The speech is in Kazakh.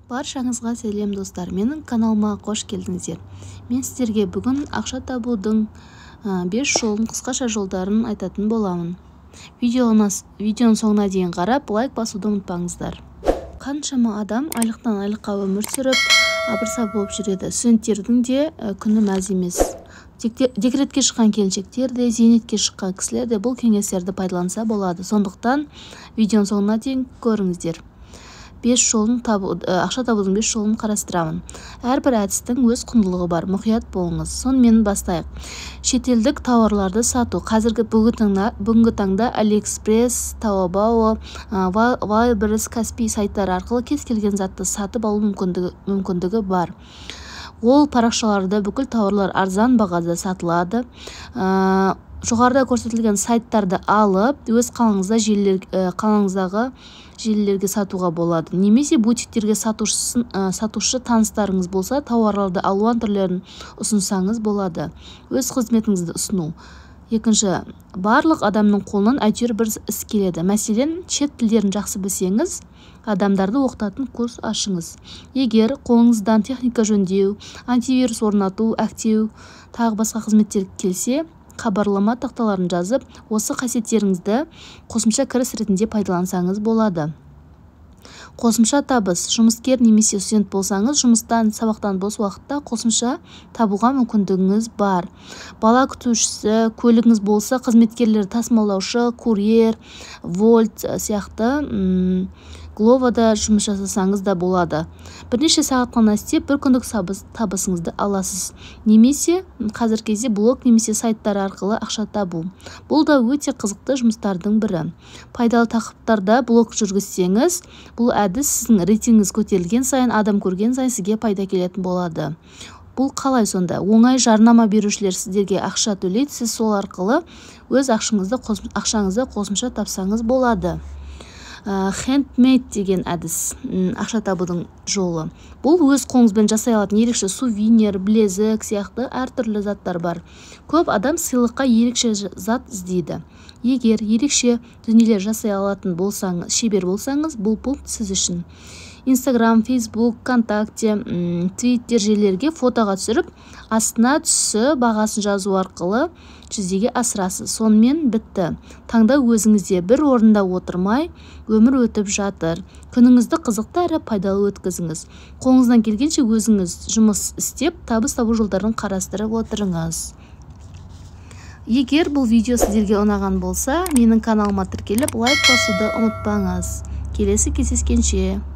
Баршаңызға сәлем достар, менің каналыма қош келдіңіздер. Мен сіздерге бүгін ақша табудың 5 жолын, қысқаша жолдарын айтатын боламын. Видеоның соңына дейін қарап, лайк басуды ұмытпаңыздар. Қаншама адам айлықтан айлыққа өмір сүріп, абырса болып жүреді. Студенттердің де күні мәз емес. Декретке шыққан келіншектер де, зейнетке шыққан кісілер де бұл кеңестерді пайдаланса болады. Сондықтан видеоның соңына дейін көріңіздер. Ақша табудың 5 жолын қарастырамын. Әрбір әдістің өз құндылығы бар, мұқият болыңыз. Сонымен бастайық. Шетелдік тауарларды сату. Бүгінгі таңда AliExpress, Taobao, Wildberries, Каспий сайттары арқылы кез келген затты сатып алу мүмкіндігі бар. Ол парақшаларда бүкіл тауарлар арзан бағада сатылады. Жоғарыда көрсетілген сайттарды алып, өз қалаңыздағы желілерге сатуға болады. Немесе бутиктерге сатушы таныстарыңыз болса, тауарларды алуан түрлерін ұсынсаңыз болады. Өз қызметіңізді ұсыну. Екінші, барлық адамның қолынан әйтеуір бір іс келеді. Мәселен, шет тілдерін жақсы білсеңіз, адамдарды оқытатын курс ашыңыз. Егер қолыңыздан техника жөндеу, антивирус орнату, әктеу, тағы басқа қызметтер келсе, хабарлама тақталарын жазып, осы қасиеттеріңізді қосымша кіріс ретінде пайдалансаңыз болады. Қосымша табыс. Жұмыскер немесе студент болсаңыз, жұмыстан, сабақтан бос уақытта қосымша табуға мүмкіндігіңіз бар. Бала күтушісі, көлігіңіз болса, қызметкерлер тасымалдаушы, курьер, Volt сияқты Гловада жұмыс жасасаңыз да болады. Бірнеше сағат қана істеп, бір күндік табысыңызды аласыз. Немесе қазір кезде блог немесе сайттар арқылы ақша табу. Бұл да өте қызықты жұмыстардың бірі. Пайдалы тақырыптарда блог жүргізсеңіз, бұл әдіс сіздің рейтингіңіз көтерілген сайын, адам көрген сайын сізге пайда келетін болады. Бұл қалай сонда? Оңай жарнама берушілер сіздерге ақша төлейді, сіз сол арқылы өз ақшаңызды қосымша тапсаңыз болады. Handmade деген әдіс, ақша табудың жолы. Бұл өз қолыңызбен жасай алатын ерекше сувенир, білезік сияқты әртүрлі заттар бар. Көп адам сыйлыққа ерекше зат іздейді. Егер ерекше дүниелер жасай алатын шебер болсаңыз, бұл пункт сіз үшін. Instagram, Facebook, ВКонтакте, Twitter желілерге фотоға түсіріп, астына түсі бағасын жазу арқылы жүзеге асырасыз. Сонымен бітті. Таңда өзіңізде бір орында отырмай, өмір өтіп жатыр. Күніңізді қызықты әрі пайдалы өткізіңіз. Қолыңыздан келгенше өзіңіз жұмыс істеп, табыс табу жолдарын қарастырып отырыңыз. Егер бұл видео сіздерге ұнаған болса, менің каналыма тіркеліп, лайк басуды ұмытпаңыз. Келесі кездескенше.